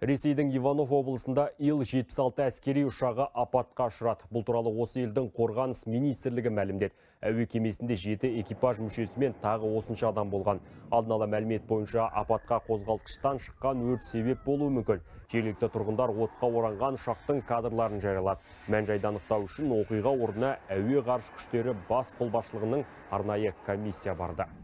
Ресейдің Иванов облысында Ил-76 әскери ұшағы апатқа ұшырады. Бұл туралы осы елдің қорғаныс министрлігі мәлімдеді. Әуе кемесінде 7 экипаж мүшесімен тағы осынша адам болған. Алдын ала мәлімет бойынша апатқа қозғалтқыштан шыққан өрт себеп болуы мүмкін. Жергілікті тұрғындар отқа оранған ұшақтың кадрларын жариялады. Мән-жайды анықтау үшін оқиға орнына әуе ғарыш күштері бас қолбасшылығының арнайы комиссия барды.